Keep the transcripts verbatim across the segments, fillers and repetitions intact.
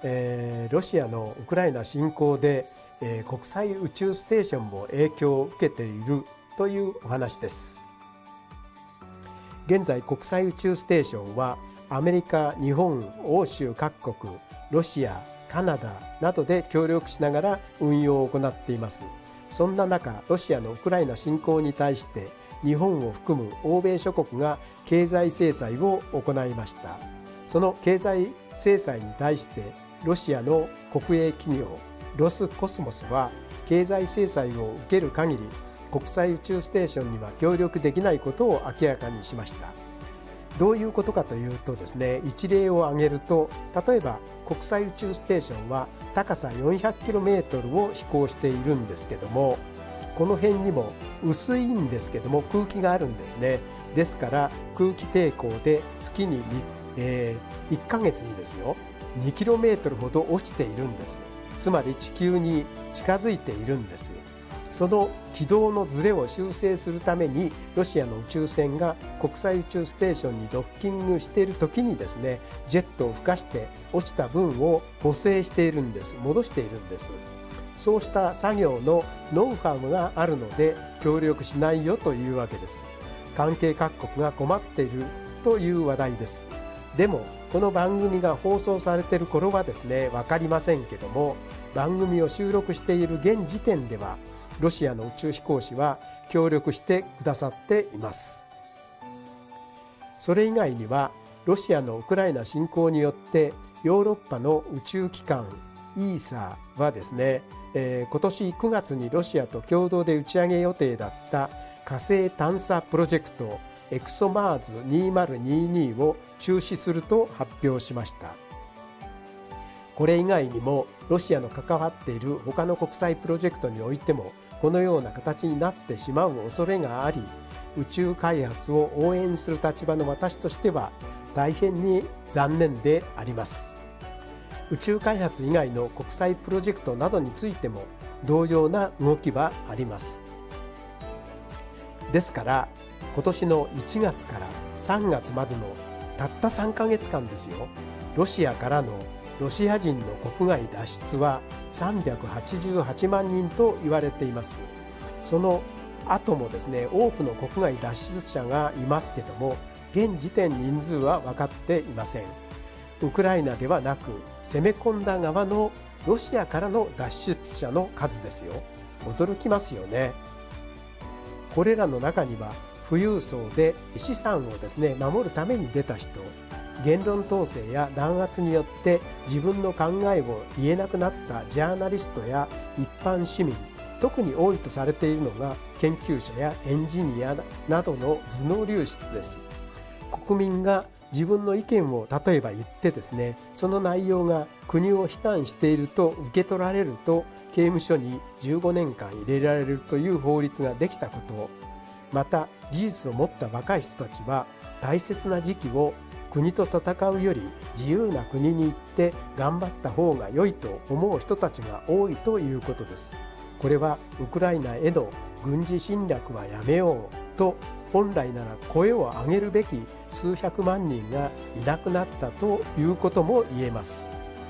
えー、ロシアのウクライナ侵攻で、えー、国際宇宙ステーションも影響を受けているというお話です。現在国際宇宙ステーションはアメリカ、日本、欧州各国、ロシア、カナダなどで協力しながら運用を行っています。そんな中、ロシアのウクライナ侵攻に対して日本を含む欧米諸国が経済制裁を行いました。その経済制裁に対してロシアの国営企業ロスコスモスは経済制裁を受ける限り国際宇宙ステーションには協力できないことを明らかにしました。どういうことかというとですね、一例を挙げると、例えば国際宇宙ステーションは高さ よんひゃくキロメートル を飛行しているんですけども、この辺にも薄いんですけども空気があるんですね。ですから空気抵抗で月に、えー、いっかげつにですよ にキロメートル ほど落ちているんです。つまり地球に近づいているんです。その軌道のずれを修正するためにロシアの宇宙船が国際宇宙ステーションにドッキングしている時にですね、ジェットを吹かして落ちた分を補正しているんです。戻しているんです。そうした作業のノウハウがあるので協力しないよというわけです。関係各国が困っているという話題です。でもこの番組が放送されている頃はですね、分かりませんけども、番組を収録している現時点ではロシアの宇宙飛行士は協力してくださっています。それ以外にはロシアのウクライナ侵攻によってヨーロッパの宇宙機関イーサーはですね、えー、今年くがつにロシアと共同で打ち上げ予定だった火星探査プロジェクトエクソマーズにせんにじゅうにを中止すると発表しました。これ以外にもロシアの関わっている他の国際プロジェクトにおいてもこのような形になってしまう恐れがあり、宇宙開発を応援する立場の私としては大変に残念であります。宇宙開発以外の国際プロジェクトなどについても同様な動きはあります。ですから今年のいちがつからさんがつまでのたったさんかげつかんですよ、ロシアからのロシア人の国外脱出はさんびゃくはちじゅうはちまんにんと言われています。その後もですね、多くの国外脱出者がいますけども、現時点人数は分かっていません。ウクライナではなく攻め込んだ側のロシアからの脱出者の数ですよ。驚きますよね。これらの中には富裕層で資産をですね守るために出た人、言論統制や弾圧によって自分の考えを言えなくなったジャーナリストや一般市民、特に多いとされているのが研究者やエンジニアなどの頭脳流出です。国民が自分の意見を例えば言ってですね、その内容が国を非難していると受け取られると刑務所にじゅうごねんかん入れられるという法律ができたこと、また技術を持った若い人たちは大切な時期を国と戦うより自由な国に行って頑張った方が良いと思う人たちが多いということです。これはウクライナへの軍事侵略はやめようと本来なら声を上げるべき数百万人がいなくなったということも言えます。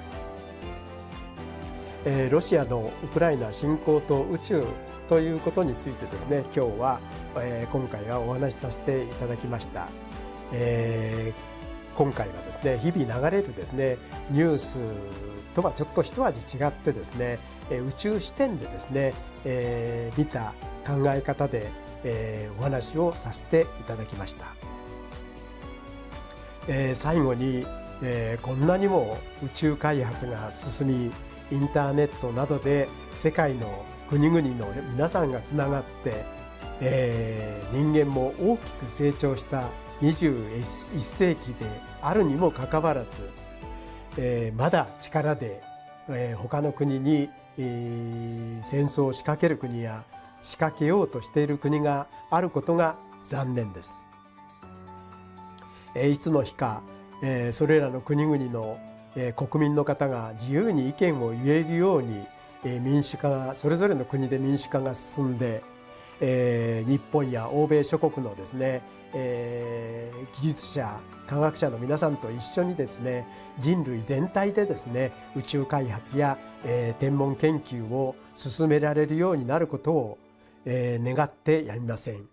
えー、ロシアのウクライナ侵攻と宇宙ということについてですね、今日は、えー、今回はお話しさせていただきました。えー今回はですね、日々流れるですねニュースとはちょっと一味違ってですね、宇宙視点でですね、えー、見た考え方で、えー、お話をさせていただきました。えー、最後に、えー、こんなにも宇宙開発が進み、インターネットなどで世界の国々の皆さんがつながって、えー、人間も大きく成長したにじゅういっせいきであるにもかかわらず、えー、まだ力で、えー、他の国に、えー、戦争を仕掛ける国や仕掛けようとしている国があることが残念です。えー、いつの日か、えー、それらの国々の、えー、国民の方が自由に意見を言えるように、えー、民主化がそれぞれの国で民主化が進んで、 えー、日本や欧米諸国のですね、えー、技術者科学者の皆さんと一緒にですね、人類全体でですね宇宙開発や、えー、天文研究を進められるようになることを、えー、願ってやみません。